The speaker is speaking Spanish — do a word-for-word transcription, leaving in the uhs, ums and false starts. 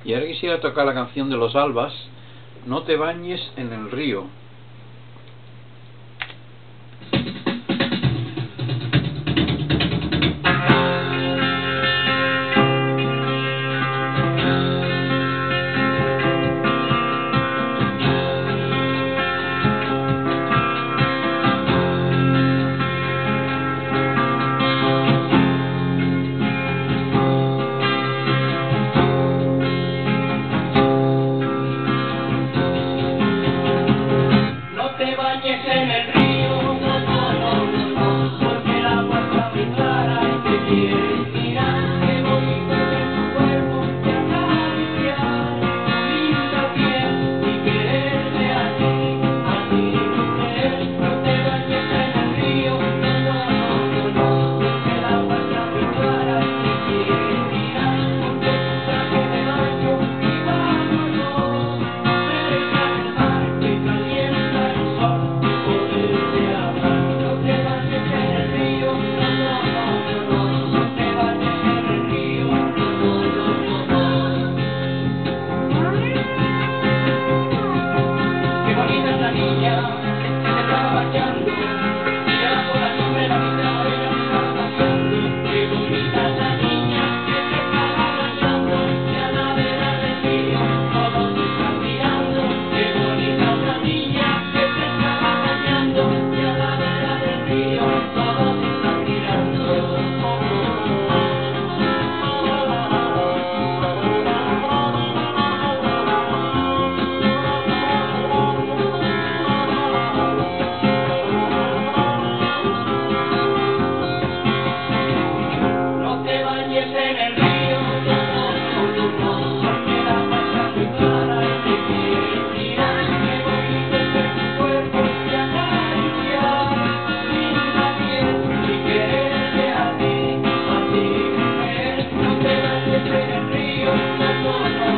Y ahora quisiera tocar la canción de Los Albas, No te bañes en el río. En el río, no, no, no, no, no, porque el agua está muy clara y te quieres mirar, qué bonito es ver tu cuerpo y acariciar tu linda piel y quererte a ti, a ti mujer. No te bañes en el río, no, no, no, no, no, porque el agua está muy clara y te quieres mirar, ponte tu traje de baño y vámonos cerca del mar que calienta el sol. No